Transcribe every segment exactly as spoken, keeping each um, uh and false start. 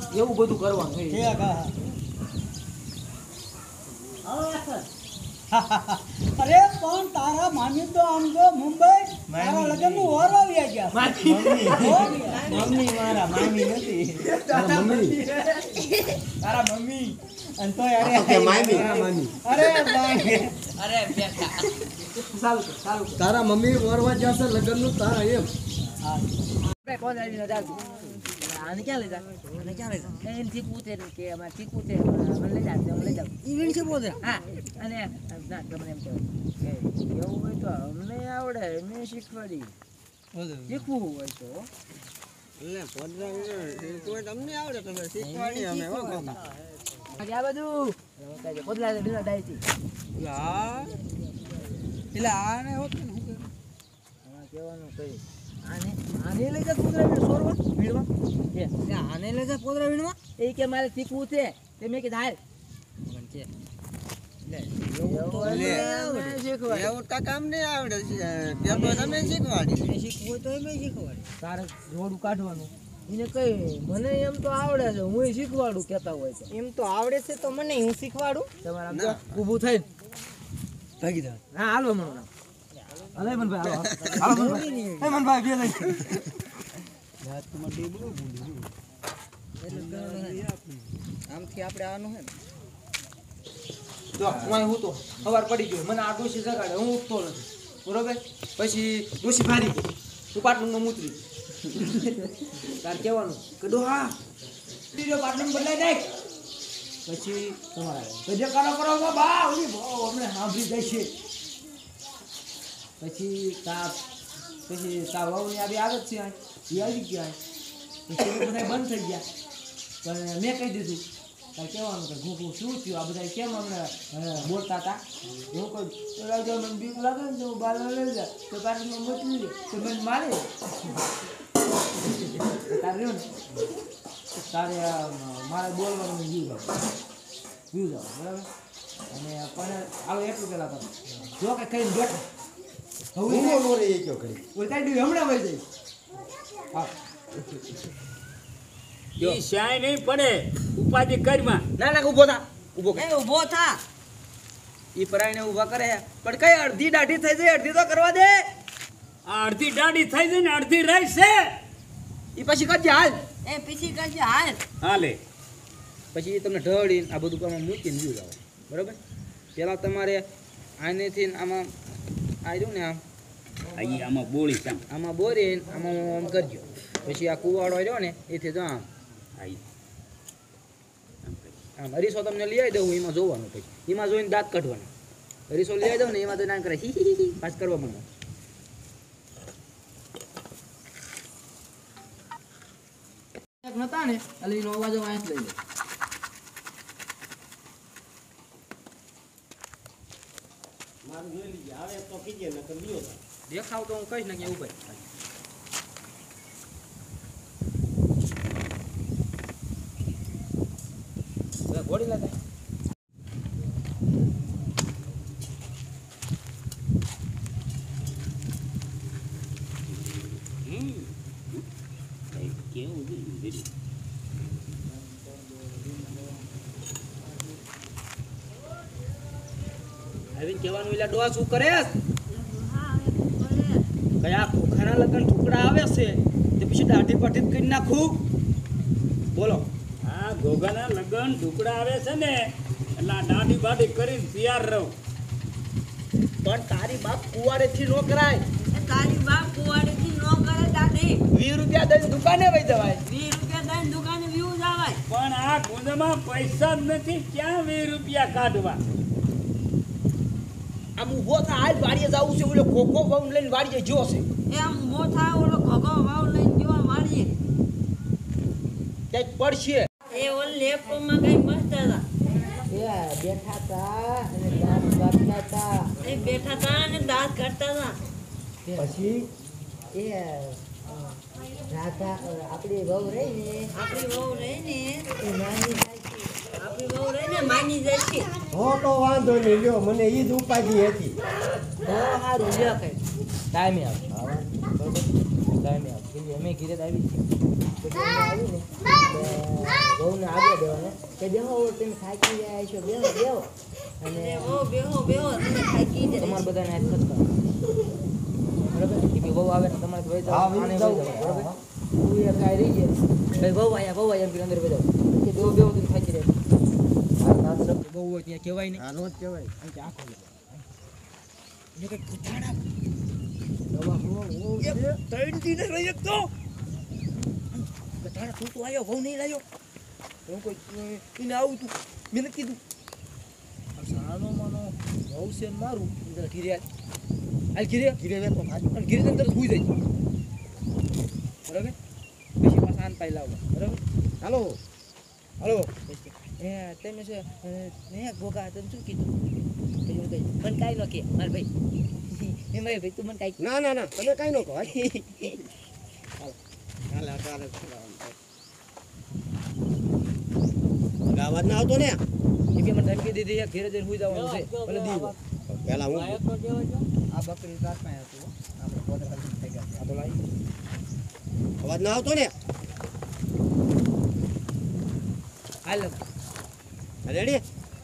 એવું બધું કરવાનું હોય. ઠીક હા અરે પણ તારા મામી તો આમ તો મુંબઈ તારા લગ્ન નું ઓર આવી ગયા. મમ્મી મારા મામી નથી. તારા મમ્મી તારા મમ્મી અને તો અરે કે મામી મામી અરે મામી અરે બેટા સારું છે, સારું છે. તારા મમ્મી વરવા જશે લગ્ન નું તારા એમ આપણે કોણ આવી ન જાવ આને ક્યાં લઈ જા આને ક્યાં લઈ જા એનથી પૂછે કે અમાર થી પૂછે મને લઈ જા મને લઈ જા ઈવેન્ટ છે બોલે હા અને ના તમને એમ કહો કે એવું હોય તો અમને આવડે મેં શીખવાડી શીખવું હોય તો એટલે પોદરા કોઈ તમને આવડે તમે શીખવાડી અમે હો કાકા આ બધું પોદલા દીના ડાયતી લા એટલે આને હોત ને હું હા કહેવાનું કઈ આને આને લઈ જા પોદરા વીણ સોરવા વીણવા કે આને લઈ જા પોદરા વીણવા એ કે મારે શીખવું છે તે મેં કીધું હાલ પણ છે એવું તો કામ નહીં આવડે પેપર તમે શીખવાડી શીખવું હોય તો એમ શીખવાડે તારે જોડું કાઢવાનું એને કઈ મને એમ તો આવડે છે હું શીખવાડું કેતા હોય તો એમ તો આવડે છે તો મને હું શીખવાડું. તમારે આમ તો ઊભું થઈને ભાગી જા હા હાલો મને નામ અલે મનભાઈ હાલો હાલો મનભાઈ એ મનભાઈ બે લઈ રાત માં ડેબલું ભૂલી આમથી આપણે આનું હે જો હું હું તો સવાર પડી ગયો મને આ ડોશી જગાડે હું ઉઠતો નથી બરોબર પછી ડોશી ભારી ગઈ તું પાટણમાં મૂતરી તાર કહેવાનું કે ડોહા બીજો પાટણ બદલાઈ નાખ પછી તમારા ગજે કરો કરો બા ઓલી બહુ અમને સાંભળી જાય છે પછી તા પછી તા વહુની આવી આગળ છે એ આવી ગયા પછી બધા બંધ થઈ ગયા પણ મેં કહી દીધું તાર કહેવાનું કે ઘૂઘું શું થયું આ બધા કેમ અમને બોલતા હતા હું કહું રાજા મને બીક લાગે ને તો બાર લઈ જા તો પાટણમાં મોકલી દે તો મને મારે તારે રહ્યો ને તારે મારે બોલવાનું વ્યૂ જાવ વ્યૂ જાવ બરાબર અને પણ આવે એટલું પેલા તમે જો કે કઈ બેઠો હવે નો રે એ કયો કરી ઓય કાઈ ડી હમણાં વઈ જાય હા ઈ શાય નહીં પડે ઉપાધિ કરમાં ના ના ઊભો થા ઊભો એ ઊભો થા ઈ પરાઈને ઊભા કરે પણ કઈ અડધી દાઢી થઈ જાય અડધી તો કરવા દે આ અડધી દાઢી થઈ જાય ને અડધી રહી છે ઈ પછી કરજે હાલ એ પીસી કરજે હાલ હાલે પછી તમને ઢળીને આ બધું કામ મૂકીને વ્યૂ જાવ બરાબર પહેલાં તમારે આનેથી આમાં આવ્યું ને આમ અહીં આમાં બોળી ચામ આમાં બોરીને આમાં આમ કરજો પછી આ કુવાડો રહ્યો ને એથી જો આમ અહીં આમ અરીસો તમને લઈ આવી દઉં એમાં જોવાનું પછી એમાં જોઈને દાંત કાઢવાના અરીસો લઈ આવી દઉં ને એમાં તો ના કરે હી હી હી પાસ કરવા માંડો નતા ને એટલે એનો અવાજ વાંચ લઈ લે દેખાવ તો હું કહીશ ને કે એવું ભાઈ ઘોડી લેતા કેવું આવીને કહેવાનું એલા ડોહા શું કરે કયા ખોખાના લગન ટુકડા આવે છે તે પછી દાઢી પાટી કરી નાખું બોલો આ ગોગાના લગન ઢુકડા આવે છે ને એટલે આ દાઢી બાઢી કરીને તૈયાર રહું પણ તારી બાપ કુવાડેથી નો કરાય તારી બાપ કુવાડીથી નો કરે દાદી વીસ રૂપિયા દઈને દુકાને વહી જવાય વીસ રૂપિયા દઈને દુકાને વ્યૂ જવાય પણ આ ગુંદમાં પૈસા જ નથી ક્યાં વીસ રૂપિયા કાઢવા આમ ઊભો થા હાલ વાડીએ જાવું છે ઓલો ખોખો બહુ લઈને વાડીએ જો છે એ આમ મોથા ઓલો ઘગો વાવ લઈને જોવા વાળીએ ક્યાંક પડશે એ ઓલ લેપટોપમાં કઈ મસ્ત હતા એ બેઠા તા અને દાંત કાઢતા તા એ બેઠા હતા અને દાંત કાઢતા હતા પછી એ રાધા આપણી વહુ રહી ને આપણી વહુ રહી ને એ નાની થાય છે આપણી વહુ રહી ને માની જાય છે હો તો વાંધો નહીં લ્યો મને ઈ જ ઉપાધિ હતી બહુ સારું લ્યો કઈ ટાઈમે આવ ટાઈમે આવ અમે ઘીરે આવી છે આવી ને બહુને આગળ દેવાનો કે બેહો તમે થાકી જાય છો બેહો બેહો અને બેહો બેહો તમે થાકી જાય તમારે બધાને આજ ખતકા બરાબર કે બહુ આવે ને તમારે ભાઈ જાવ આને જાવ બરાબર તું એ કાઈ રહી જાય ભાઈ બહુ આયા બહુ આયા એમ કે અંદર બેહો કે બેહો બેહો તમે થાકી જાય આ ના તો બહુ હોય ત્યાં કહેવાય નહીં આનો જ કહેવાય આ કે આખો એ કે કુતાડા દવા હો ઓ ત્રણ દિન રહી એક તો કતારા તું તો આયો બહુ નહીં લાયો હું કોઈ એને આવું તું મેં કીધું સાનો માનો બહુ છે મારું અંદર ઘીરે હાલ ઘીરે ઘીરે વે તો અને ઘીરે અંદર સુઈ જાય બરાબર પછી પાછા આન પાઈ લાવો બરાબર હાલો હાલો એ તમે છે ને ગોગા તમે શું કીધું કીધું કઈ પણ કાઈ ન કે માર ભાઈ એ મારે ભાઈ તું મને કાઈ ના ના ના તમે કાઈ ન કહો હાલ હાલ હાલ ગાવાત ના આવતો ને એ કે મને ધમકી દીધી એક ઘેરે જઈને સુઈ જવાનું છે ભલે દીવો પેલા હું આ બકરી રાત માં હતું આપણે પોતે કલ્પી થઈ ગયા આ તો લાઈ અવાજ ના આવતો ને હાલ રેડી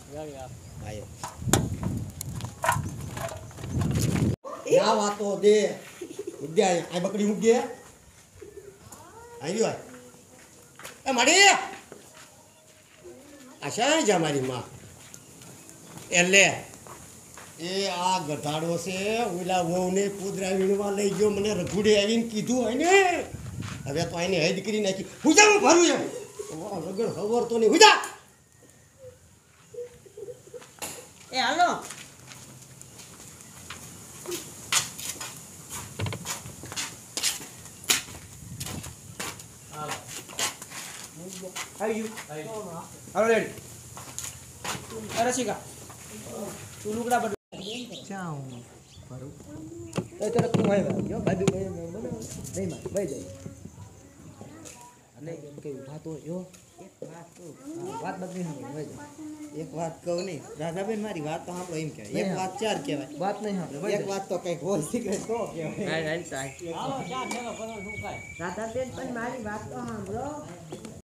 ના વાતો દે ઉદ્યા આ બકરી મૂક દે આવ્યો એ માડી આશા જા મારી માં એટલે એ આ ગધાડો છે ઓલા વહુને કૂતરા વીણવા લઈ ગયો મને રઘુડે આવીને કીધું હોય ને હવે તો આને હૈદ કરી નાખી હુજા હું ભરું એમ લગન ખબર તો નહીં હુજા એ હાલો આવી ગયું હાલો રેડી અરે શીખા તું લુગડા બદલ એ તરત તું આવ્યા જો બાજુ બનાવ નહીં માં ભાઈ જાય અને કઈ વાતો જો એક વાત તો વાત બદલી નહીં ભાઈ જાય એક વાત કહું નહીં રાધાબેન મારી વાત તો સાંભળો એમ કહેવાય એક વાત ચાર કહેવાય વાત નહીં સાંભળે એક વાત તો કંઈક હોય સિક્રેટ તો કહેવાય હાલ હાલ ચાલ દાદાબેન પણ મારી વાત તો સાંભળો